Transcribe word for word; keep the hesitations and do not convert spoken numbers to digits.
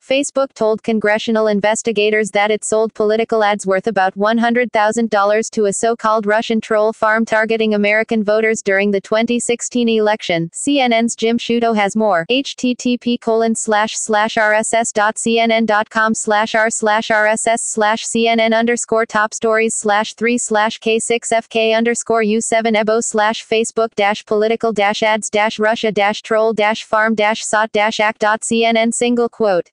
Facebook told congressional investigators that it sold political ads worth about one hundred thousand dollars to a so-called Russian troll farm targeting American voters during the twenty sixteen election. C N N's Jim Sciutto has more. http colon slash slash rss.cnn.com slash r slash rss slash cnn underscore top stories slash three slash k6fk underscore u7 ebo slash facebook dash political dash ads dash russia dash troll dash farm dash sot dash act dot cnn single quote.